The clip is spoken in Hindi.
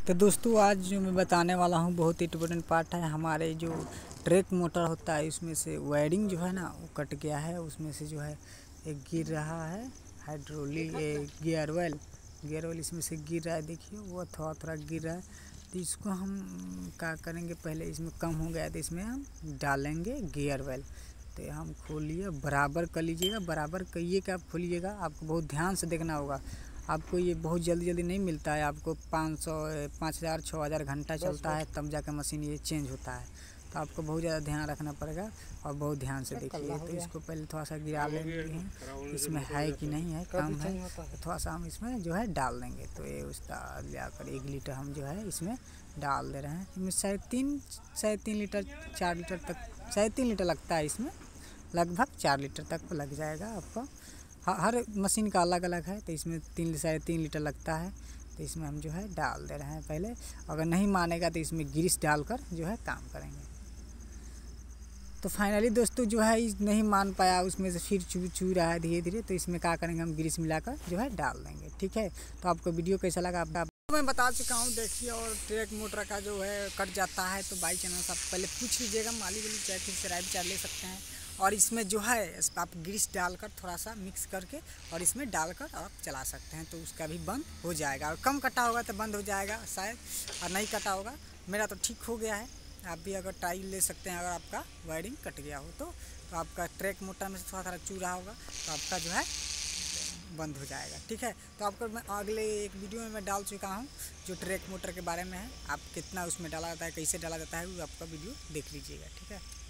तो दोस्तों आज जो मैं बताने वाला हूँ बहुत ही इम्पोर्टेंट पार्ट है। हमारे जो ट्रैक मोटर होता है उसमें से वायरिंग जो है ना वो कट गया है। उसमें से जो है एक गिर रहा है हाइड्रोलिक गियर ऑयल इसमें से गिर रहा है। देखिए वो थोड़ा थोड़ा गिर रहा है। तो इसको हम क्या करेंगे, पहले इसमें कम हो गया तो इसमें हम डालेंगे गियर ऑयल। तो हम खोलिए, बराबर कर लीजिएगा, बराबर करिए कि आप खोलिएगा। आपको बहुत ध्यान से देखना होगा। आपको ये बहुत जल्दी जल्दी नहीं मिलता है। आपको 500 5000 6000 घंटा चलता है तब जाकर मशीन ये चेंज होता है। तो आपको बहुत ज़्यादा ध्यान रखना पड़ेगा और बहुत ध्यान से देखिए। तो इसको पहले थोड़ा सा गिरा लेंगे हैं, इसमें है कि नहीं है, कम है तो थोड़ा सा हम इसमें जो है डाल देंगे। तो ये उसका लेकर 1 लीटर हम जो है इसमें डाल दे रहे हैं। इसमें 3.5 लीटर 4 लीटर तक, 3.5 लीटर लगता है इसमें, लगभग 4 लीटर तक लग जाएगा आपको। हर मशीन का अलग अलग है। तो इसमें 3.5 लीटर लगता है। तो इसमें हम जो है डाल दे रहे हैं पहले। अगर नहीं मानेगा तो इसमें ग्रीस डालकर जो है काम करेंगे। तो फाइनली दोस्तों जो है नहीं मान पाया, उसमें से फिर चू रहा है धीरे धीरे। तो इसमें क्या करेंगे, हम ग्रीस मिलाकर जो है डाल देंगे। ठीक है, तो आपको वीडियो कैसा लगा आप मैं बता चुका हूँ। देखिए, और ट्रैक मोटर का जो है कट जाता है तो बाई चांस आप पहले पूछ लीजिएगा मालिक वाली, चाहे फिर से राइट ले सकते हैं। और इसमें जो है आप ग्रीस डालकर थोड़ा सा मिक्स करके और इसमें डालकर आप चला सकते हैं। तो उसका भी बंद हो जाएगा। और कम कटा होगा तो बंद हो जाएगा शायद, और नहीं कटा होगा। मेरा तो ठीक हो गया है। आप भी अगर ट्राई ले सकते हैं। अगर आपका वायरिंग कट गया हो तो आपका ट्रैक मोटर में से थोड़ा थोड़ा चू रहा होगा तो आपका जो है बंद हो जाएगा। ठीक है, तो आपको मैं अगले एक वीडियो में मैं डाल चुका हूँ जो ट्रैक मोटर के बारे में है। आप कितना उसमें डाला जाता है, कैसे डाला जाता है, वो आपका वीडियो देख लीजिएगा। ठीक है।